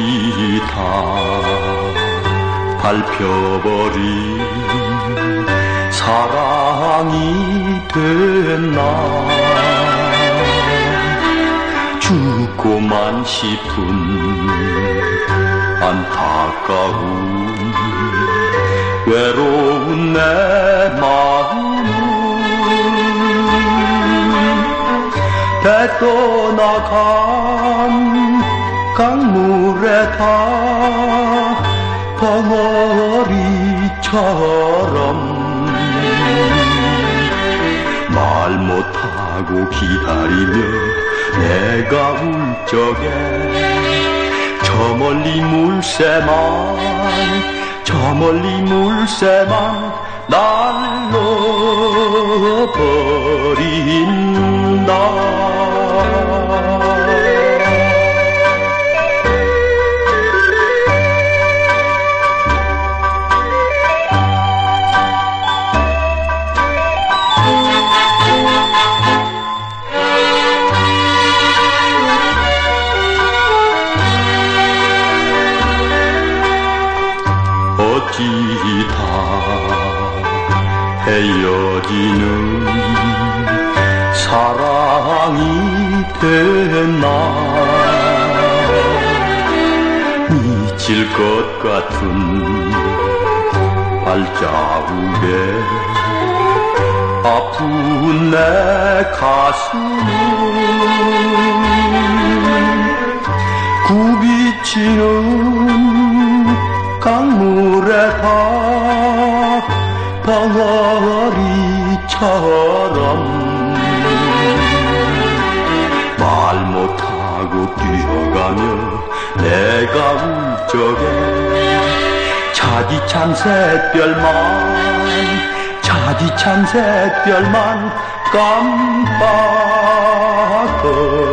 꽃이 다 밟혀버린 사랑이 된 날 죽고만 싶은 안타까운 외로운 내 마음은 배 떠나간 강물에 다 벙어리처럼 말 못하고 기다리며 내가 울 적에 저 멀리 물새만 날려버린다. 어찌 다 헤어지는 사랑이 된 날 미칠 것 같은 발자국에 아픈 내 가슴은 굽이치는 강물에 다 벙어리처럼 말 못하고 뛰어가며 내가 울 적에 차디찬 새별만 깜빡거린다.